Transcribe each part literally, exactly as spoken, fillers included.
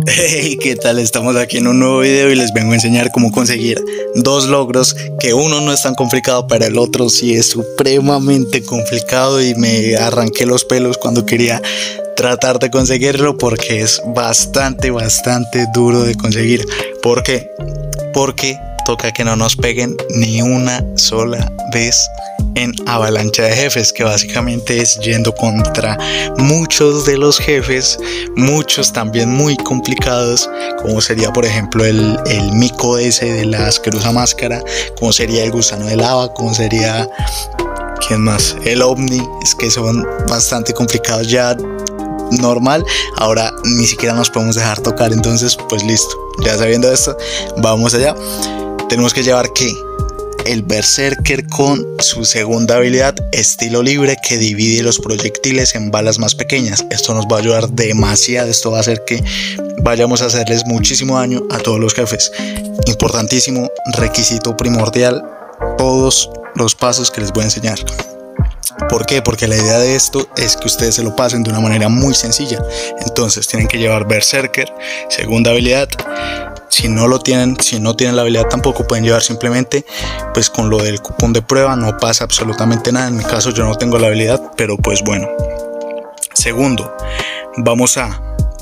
Hey, ¿qué tal? Estamos aquí en un nuevo video y les vengo a enseñar cómo conseguir dos logros, que uno no es tan complicado, pero el otro sí es supremamente complicado y me arranqué los pelos cuando quería tratar de conseguirlo porque es bastante, bastante duro de conseguir. ¿Por qué? Porque toca que no nos peguen ni una sola vez en avalancha de jefes, que básicamente es yendo contra muchos de los jefes, muchos también muy complicados, como sería por ejemplo el, el mico ese de la asquerosa máscara, como sería el gusano de lava, como sería, ¿quién más? El ovni. Es que son bastante complicados ya normal, ahora ni siquiera nos podemos dejar tocar. Entonces pues listo, ya sabiendo esto, vamos allá. Tenemos que llevar que el Berserker con su segunda habilidad, estilo libre, que divide los proyectiles en balas más pequeñas. Esto nos va a ayudar demasiado. Esto va a hacer que vayamos a hacerles muchísimo daño a todos los jefes. Importantísimo, requisito primordial, todos los pasos que les voy a enseñar. ¿Por qué? Porque la idea de esto es que ustedes se lo pasen de una manera muy sencilla. Entonces tienen que llevar Berserker, segunda habilidad. Si no lo tienen, si no tienen la habilidad tampoco, pueden llevar simplemente pues con lo del cupón de prueba, no pasa absolutamente nada. En mi caso yo no tengo la habilidad, pero pues bueno. Segundo, vamos a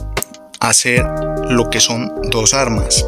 hacer lo que son dos armas.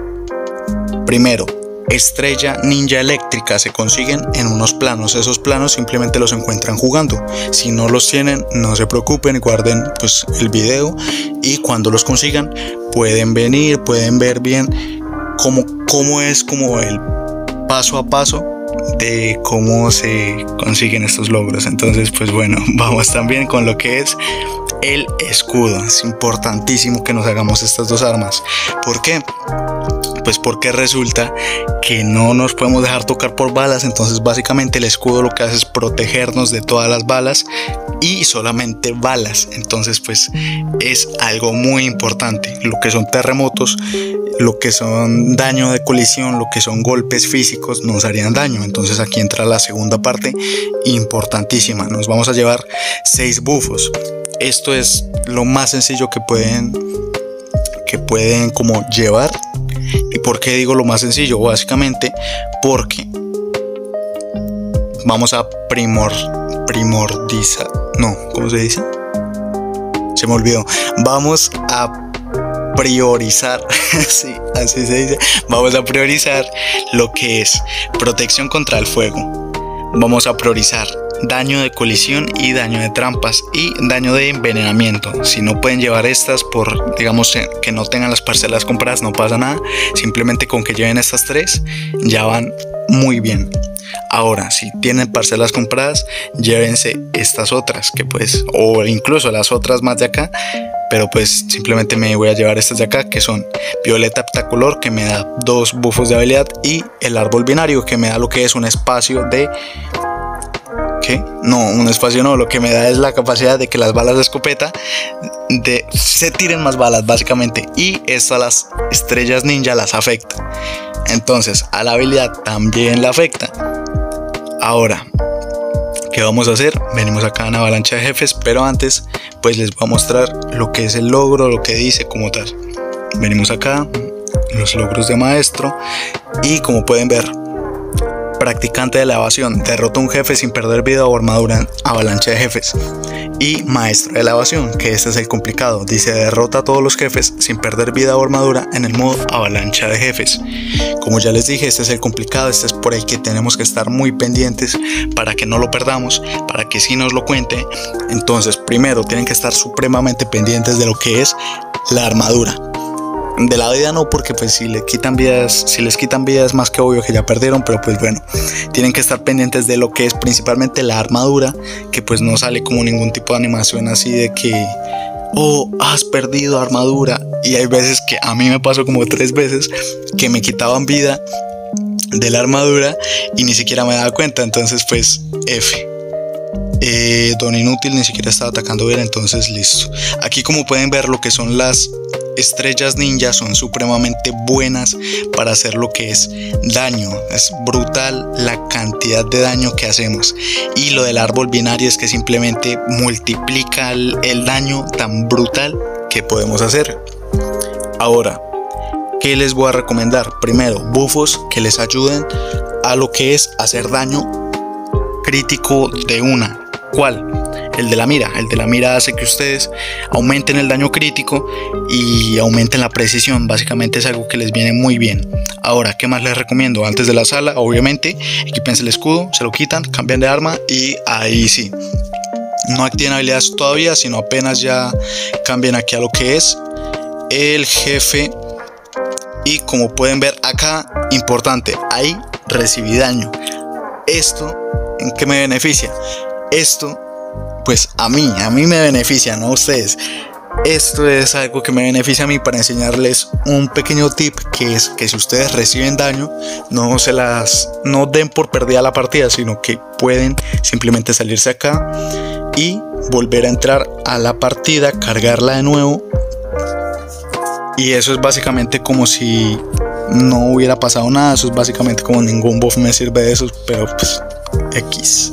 Primero, estrella ninja eléctrica. Se consiguen en unos planos. Esos planos simplemente los encuentran jugando. Si no los tienen, no se preocupen, guarden pues el video y cuando los consigan pueden venir, pueden ver bien cómo, cómo es como el paso a paso de cómo se consiguen estos logros. Entonces pues bueno, vamos también con lo que es el escudo. Es importantísimo que nos hagamos estas dos armas. ¿Por qué? Pues porque resulta que no nos podemos dejar tocar por balas. Entonces básicamente el escudo lo que hace es protegernos de todas las balas y solamente balas. Entonces pues es algo muy importante. Lo que son terremotos, lo que son daño de colisión, lo que son golpes físicos nos harían daño. Entonces aquí entra la segunda parte importantísima. Nos vamos a llevar seis bufos. Esto es lo más sencillo que pueden que pueden como llevar. ¿Y por qué digo lo más sencillo? Básicamente porque vamos a primor primordizar, no, ¿cómo se dice? Se me olvidó. Vamos a priorizar, sí, así se dice. Vamos a priorizar lo que es protección contra el fuego. Vamos a priorizar daño de colisión y daño de trampas y daño de envenenamiento. Si no pueden llevar estas por, digamos, que no tengan las parcelas compradas, no pasa nada. Simplemente con que lleven estas tres ya van muy bien. Ahora, si tienen parcelas compradas, llévense estas otras, que pues, o incluso las otras más de acá, pero pues simplemente me voy a llevar estas de acá, que son violeta heptacolor, que me da dos bufos de habilidad, y el árbol binario, que me da lo que es un espacio de... ¿Qué? No, un espacio no, lo que me da es la capacidad de que las balas de escopeta de, se tiren más balas básicamente, y esto a las estrellas ninja las afecta. Entonces a la habilidad también la afecta. Ahora, ¿qué vamos a hacer? Venimos acá en avalancha de jefes, pero antes pues les voy a mostrar lo que es el logro, lo que dice como tal. Venimos acá, los logros de maestro, y como pueden ver, practicante de la evasión, derrota a un jefe sin perder vida o armadura en avalancha de jefes. Y maestro de la evasión, que este es el complicado, dice derrota a todos los jefes sin perder vida o armadura en el modo avalancha de jefes. Como ya les dije, este es el complicado, este es por el que tenemos que estar muy pendientes para que no lo perdamos, para que sí nos lo cuente. Entonces primero tienen que estar supremamente pendientes de lo que es la armadura. De la vida no, porque pues si le quitan vidas, si les quitan vidas es más que obvio que ya perdieron, pero pues bueno, tienen que estar pendientes de lo que es principalmente la armadura, que pues no sale como ningún tipo de animación así de que oh, has perdido armadura. Y hay veces que a mí me pasó como tres veces que me quitaban vida de la armadura y ni siquiera me daba cuenta. Entonces pues F. Eh, don Inútil ni siquiera estaba atacando bien, entonces listo. Aquí como pueden ver lo que son las estrellas ninja son supremamente buenas para hacer lo que es daño. Es brutal la cantidad de daño que hacemos. Y lo del árbol binario es que simplemente multiplica el, el daño tan brutal que podemos hacer. Ahora, ¿qué les voy a recomendar? Primero, buffos que les ayuden a lo que es hacer daño crítico de una. ¿Cuál? El de la mira. El de la mira hace que ustedes aumenten el daño crítico y aumenten la precisión. Básicamente es algo que les viene muy bien. Ahora, ¿qué más les recomiendo? Antes de la sala, obviamente, equípense el escudo, se lo quitan, cambian de arma y ahí sí. No activen habilidades todavía, sino apenas ya cambien aquí a lo que es el jefe. Y como pueden ver acá, importante, ahí recibí daño. ¿Esto en qué me beneficia? Esto, pues a mí, a mí me beneficia, no a ustedes. Esto es algo que me beneficia a mí para enseñarles un pequeño tip, que es que si ustedes reciben daño, no se las, no den por perdida la partida, sino que pueden simplemente salirse acá y volver a entrar a la partida, cargarla de nuevo. Y eso es básicamente como si no hubiera pasado nada. Eso es básicamente como ningún buff me sirve de esos, pero pues X.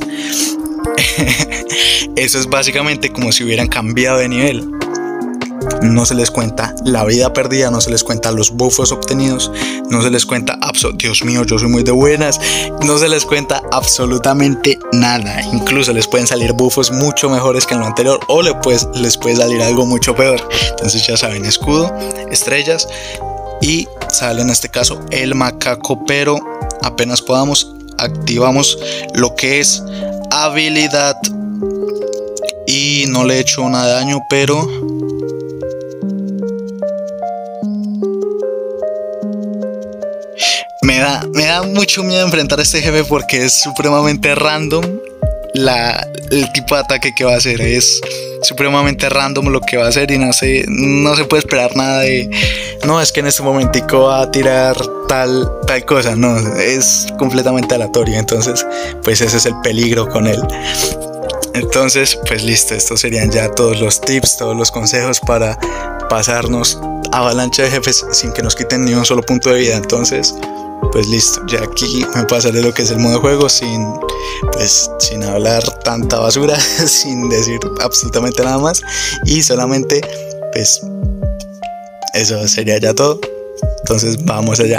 Eso es básicamente como si hubieran cambiado de nivel. No se les cuenta la vida perdida, no se les cuenta los buffos obtenidos, no se les cuenta absolutamente, Dios mío, yo soy muy de buenas, no se les cuenta absolutamente nada. Incluso les pueden salir buffos mucho mejores que en lo anterior, o les puede, les puede salir algo mucho peor. Entonces ya saben, escudo, estrellas, y sale en este caso el macaco, pero apenas podamos activamos lo que es habilidad y no le he hecho nada de daño, pero me da, me da mucho miedo enfrentar a este jefe porque es supremamente random. La, el tipo de ataque que va a hacer es supremamente random lo que va a hacer, y no se, no se puede esperar nada de no, es que en este momentico va a tirar tal, tal cosa. No, es completamente aleatorio. Entonces pues ese es el peligro con él. Entonces pues listo, estos serían ya todos los tips, todos los consejos para pasarnos avalancha de jefes sin que nos quiten ni un solo punto de vida. Entonces pues listo, ya aquí me pasaré lo que es el modo de juego sin, pues, sin hablar tanta basura, sin decir absolutamente nada más, y solamente pues eso sería ya todo. Entonces vamos allá.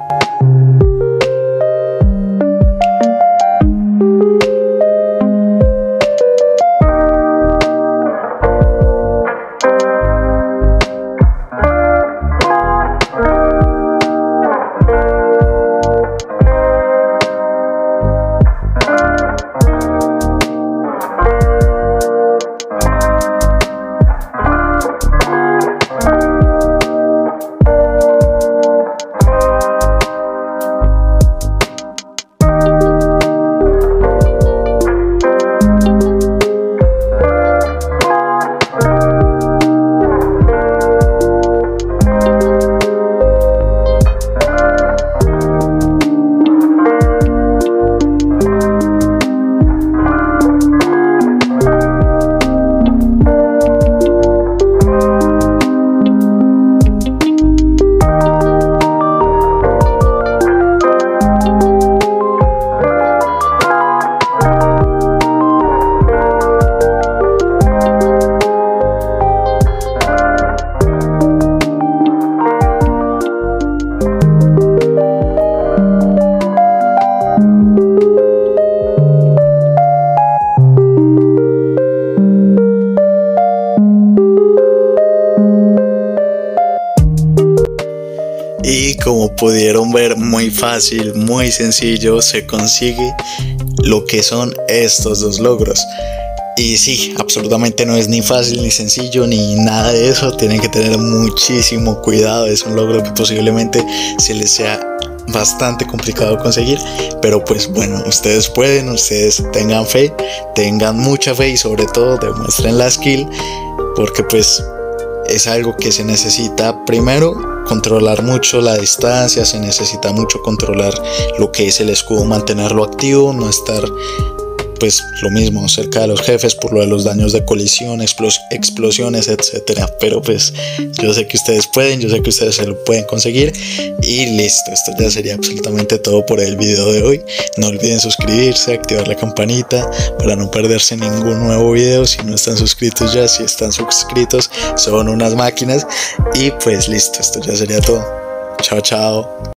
Y como pudieron ver, muy fácil, muy sencillo, se consigue lo que son estos dos logros. Y sí, absolutamente no es ni fácil, ni sencillo, ni nada de eso. Tienen que tener muchísimo cuidado. Es un logro que posiblemente se les sea bastante complicado conseguir, pero pues bueno, ustedes pueden, ustedes tengan fe, tengan mucha fe, y sobre todo demuestren la skill, porque pues es algo que se necesita. Primero, controlar mucho la distancia, se necesita mucho controlar lo que es el escudo, mantenerlo activo, no estar pues lo mismo cerca de los jefes por lo de los daños de colisión, explos explosiones, etcétera. Pero pues yo sé que ustedes pueden, yo sé que ustedes se lo pueden conseguir. Y listo, esto ya sería absolutamente todo por el video de hoy. No olviden suscribirse, activar la campanita para no perderse ningún nuevo video. Si no están suscritos ya, si están suscritos son unas máquinas. Y pues listo, esto ya sería todo. Chao, chao.